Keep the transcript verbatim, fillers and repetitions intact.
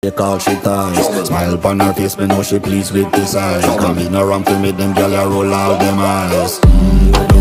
Take all she ties. Smile upon her face, me know she pleased with this eye. Come in around to meet them, girl, I roll out them eyes. Mm.